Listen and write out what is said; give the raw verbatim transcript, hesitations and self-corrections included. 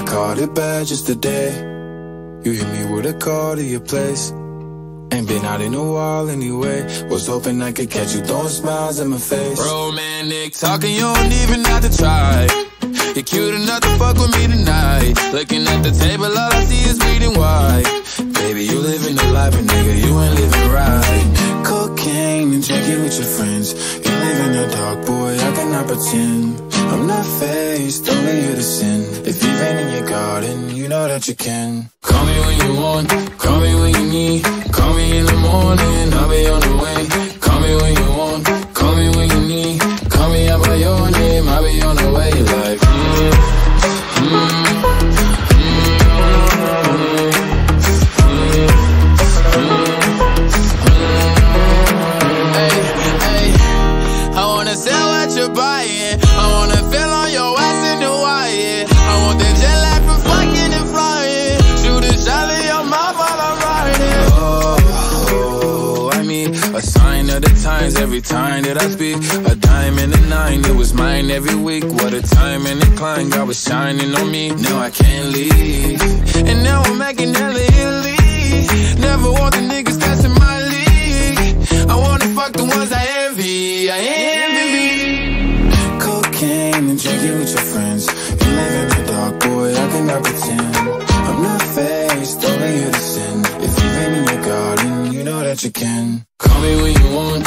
caught it bad just today. You hit me with a call to your place. Ain't been out in a while anyway. Was hoping I could catch you throwing smiles in my face. Romantic talking, you don't even have to try. You're cute enough to fuck with me tonight. Looking at the table, all I see is bleeding white. Baby, you living the life, and nigga, you ain't living right. Cocaine and drinking with your friends. You live in the dark, boy, I cannot pretend. I'm not fazed, only here to sin. If you've been in your garden, you know that you can. Call me when you want, call me when you need. Call me in the morning, I'll be on the way. Call me when you want, call me when you need. Call me out by your name, I'll be on the way. Like, mm, mm, sell what you're buying. I wanna feel on your ass in Hawaii. I want that jet lag from fucking and flying. Shoot a shot in your mouth while I'm riding. Oh, I mean, a sign of the times every time that I speak. A dime and a nine, it was mine every week. What a time and a climb, God was shining on me. Now I can't leave, and now I'm making hella Italy. Never want the niggas that's in my league. I wanna fuck the ones I envy. I envy. Cocaine and drinking with your friends. You live in the dark, boy, I cannot pretend. I'm not fazed, only here to sin. If you've been in your garden, you know that you can. Call me when you want,